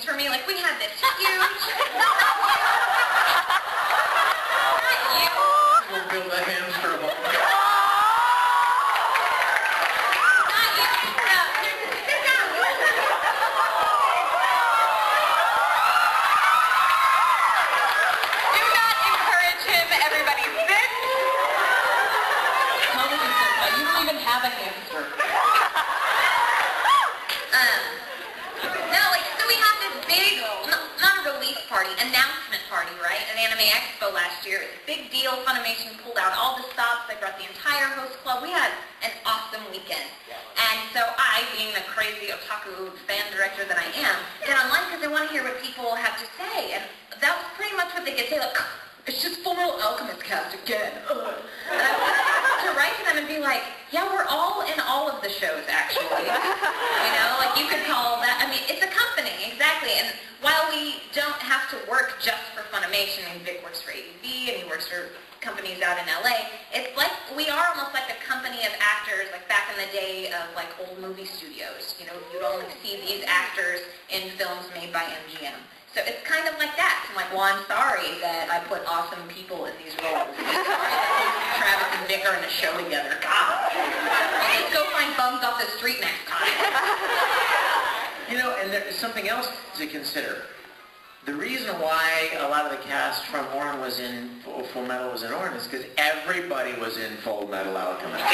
games for me. Like, we had this huge... We'll build a hamster home. Have a hamster. No, like, so we had this big, not a release party, announcement party, right? At Anime Expo last year. It was a big deal. Funimation pulled out all the stops. They brought the entire host club. We had an awesome weekend. And so I, being the crazy otaku fan director that I am, get online because I want to hear what people have to say. And that was pretty much what they could say, like, it's just Fullmetal Alchemist cast again. Ugh. And I wanted to write to them and be like, yeah, we're all in all of the shows, actually. You know, like you could call that, I mean, it's a company, exactly. And while we don't have to work just for Funimation, and Vic works for ADV and he works for companies out in LA, it's like, we are almost like a company of actors, like back in the day of like old movie studios. You know, you'd only see these actors in films made by MGM. So it's kind of like that. I'm like, well, I'm sorry that I put awesome people in these roles. I'm sorry that Travis and Vic are in a show together. God. Let's go find bums off the street next time. You know, and there's something else to consider. The reason why a lot of the cast from Orin was in Full Metal was in Orin is because everybody was in Full Metal Alchemist.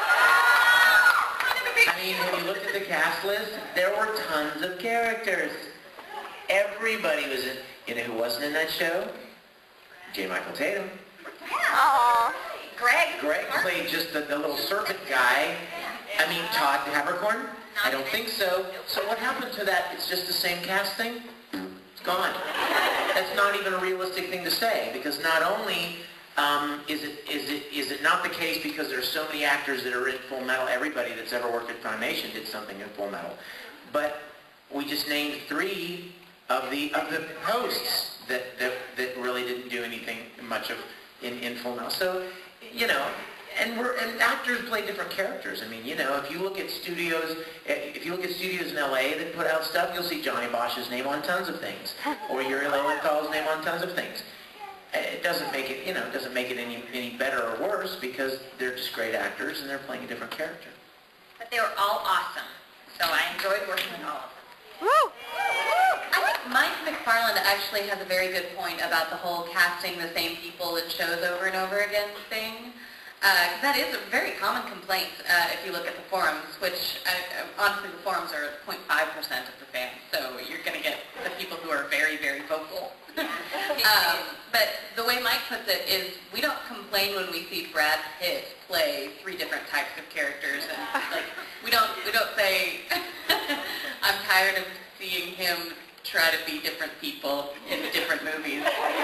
I mean, when you looked at the cast list, there were tons of characters. Everybody was in. You know who wasn't in that show? J. Michael Tatum. Yeah. Greg. Greg played just the little serpent guy. I mean, Todd Haberkorn? I don't think so. So what happened to that? It's just the same casting? It's gone. That's not even a realistic thing to say, because not only is it not the case because there's so many actors that are in Full Metal. Everybody that's ever worked at Funimation did something in Full Metal, but we just named 3 of the hosts that really didn't do anything much of in Full Metal. So, you know, and actors play different characters. I mean, you know, if you look at studios in LA that put out stuff, you'll see Johnny Bosch's name on tons of things, or Yuri Lowenthal's name on tons of things. It doesn't make it, you know, any better or worse, because they're just great actors and they're playing a different character. But they were all awesome, so I enjoyed working with all of them. Woo! I think Mike McFarland actually has a very good point about the whole casting the same people in shows over and over again thing. That is a very common complaint if you look at the forums, which honestly the forums are 0.5% of the fans, so you're going to get the people who are very, very vocal. But the way Mike puts it is, we don't complain when we see Brad Pitt play 3 different types of characters, and like we don't say I'm tired of seeing him try to be different people in different movies.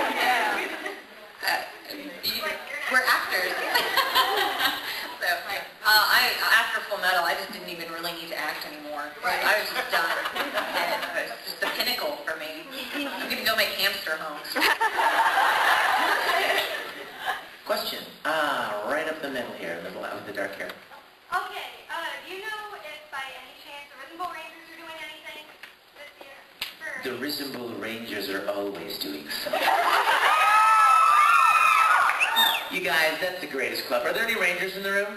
We're actors. So after Full Metal, I just didn't even really need to act anymore. Right. I was just done. It was just the pinnacle for me. I'm going to go make hamster homes. Question. Right up the middle here, with the dark hair. Okay, do you know if by any chance the Rhythm Bowl Rangers are doing anything this year? The Rhythm Rangers are always doing something. You guys, that's the greatest club. Are there any Rangers in the room?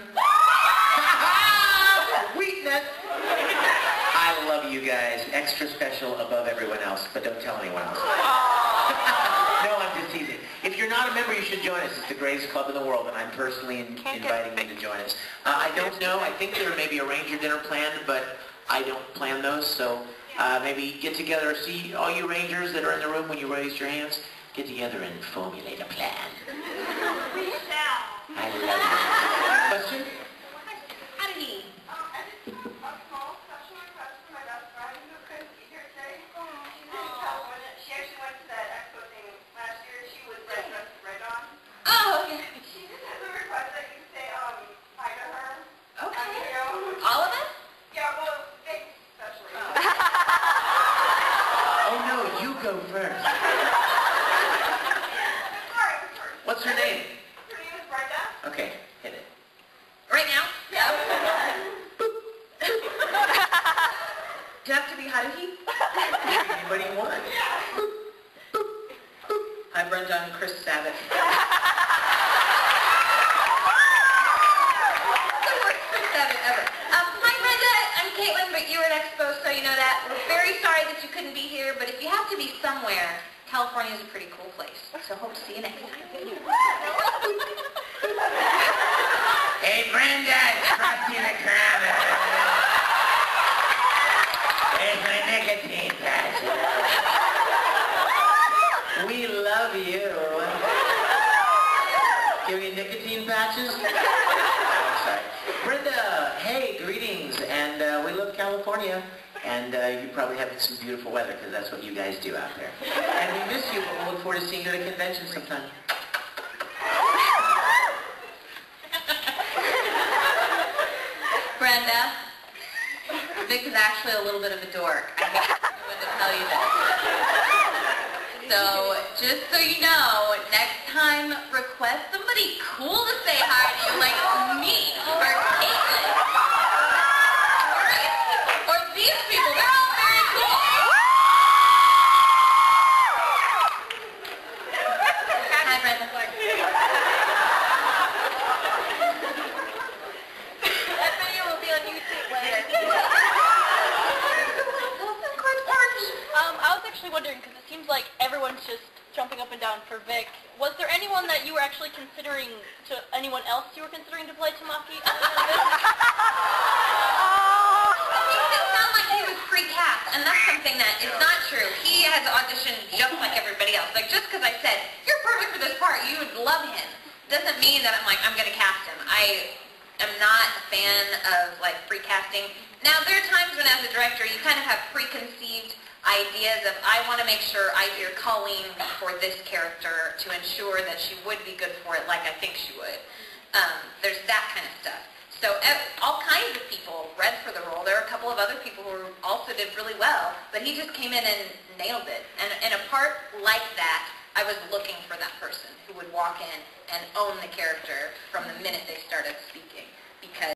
Weakness! I love you guys. Extra special above everyone else, but don't tell anyone else. No, I'm just teasing. If you're not a member, you should join us. It's the greatest club in the world, and I'm personally inviting you to join us. I don't know. I think there may be a Ranger dinner planned, but I don't plan those, so maybe get together. See all you Rangers that are in the room when you raised your hands. Get together and formulate a plan. I love you. Question? How did he? A small special request for my best friend who couldn't be here today. She's in California. She actually went to that expo thing last year. She was dressed as Red Dawn. Oh, okay. She just has a request that you say hi to her. Okay. All of us? Yeah, well, Vic especially. Oh no, you go first. What's her name? Her name is Brenda. Okay, hit it. Right now? Yeah. Do you have to be Haruhi? Anybody want? have to be somewhere. California is a pretty cool place. So hope to see you next time. Hey, Brenda, it's Frosty the Crabber. Here's my nicotine patch. We love you. Give me nicotine patches? Oh, sorry. Brenda, hey, greetings, and we love California, and you probably have some beautiful weather, because that's what you guys do out there. And we miss you, but we'll look forward to seeing you at a convention sometime. Brenda, Vic is actually a little bit of a dork. I hate to tell you that. So, just so you know, next time, request somebody cool to say hi to you, like me, or Caitlin. Or these people, they're all very cool. Hi, Brenda. That video will be on YouTube later. I was actually wondering, because it seems like everyone's just jumping up and down for Vic. Was there anyone that you were actually considering, anyone else you were considering to play Tamaki other than Vic? He makes it sound like he was pre-cast, and that's something that is not true. He has auditioned just like everybody else. Like, just because I said, you're perfect for this part, you would love him, doesn't mean that I'm like, I'm going to cast him. I am not a fan of, like, pre-casting. Now, there are times when, as a director, you kind of have preconceived ideas of, I want to make sure I hear Colleen for this character to ensure that she would be good for it like I think she would. There's that kind of stuff. So all kinds of people read for the role. There are a couple of other people who also did really well, but he just came in and nailed it. And in a part like that, I was looking for that person who would walk in and own the character from the minute they started speaking. Because